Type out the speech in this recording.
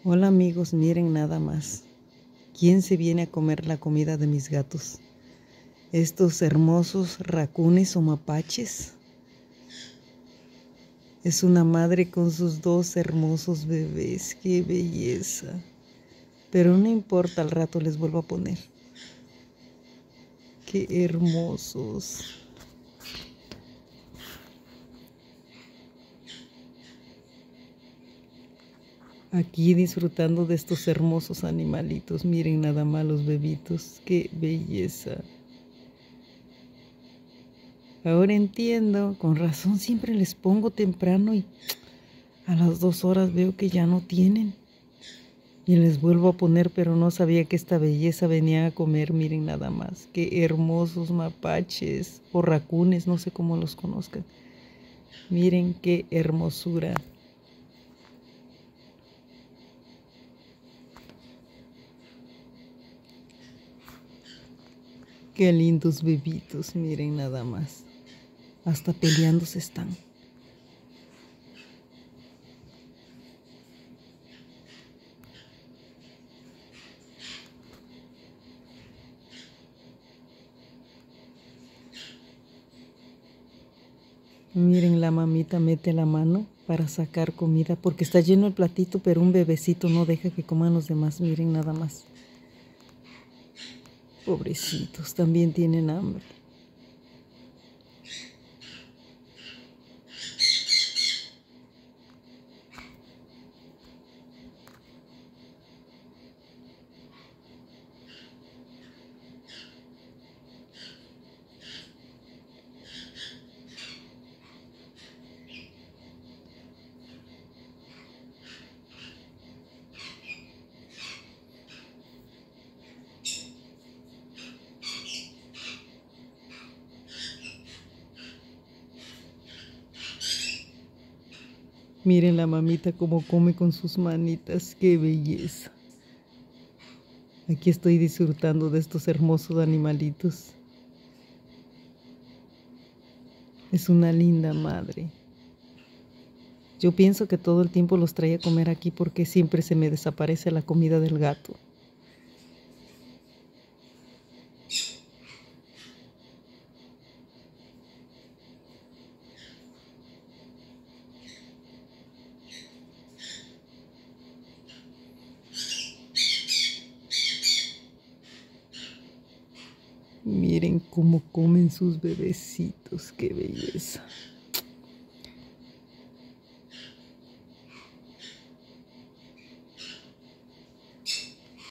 Hola amigos, miren nada más. ¿Quién se viene a comer la comida de mis gatos? Estos hermosos racunes o mapaches. Es una madre con sus dos hermosos bebés. ¡Qué belleza! Pero no importa, al rato les vuelvo a poner. ¡Qué hermosos! Aquí disfrutando de estos hermosos animalitos. Miren nada más los bebitos. ¡Qué belleza! Ahora entiendo, con razón siempre les pongo temprano y a las 2 horas veo que ya no tienen. Y les vuelvo a poner, pero no sabía que esta belleza venía a comer. Miren nada más, qué hermosos mapaches o racunes, no sé cómo los conozcan. Miren qué hermosura. Qué lindos bebitos, miren nada más. Hasta peleándose están. Miren, la mamita mete la mano para sacar comida porque está lleno el platito, pero un bebecito no deja que coman los demás. Miren nada más. Pobrecitos, también tienen hambre. Miren la mamita cómo come con sus manitas, qué belleza. Aquí estoy disfrutando de estos hermosos animalitos. Es una linda madre. Yo pienso que todo el tiempo los trae a comer aquí porque siempre se me desaparece la comida del gato. Miren cómo comen sus bebecitos, qué belleza.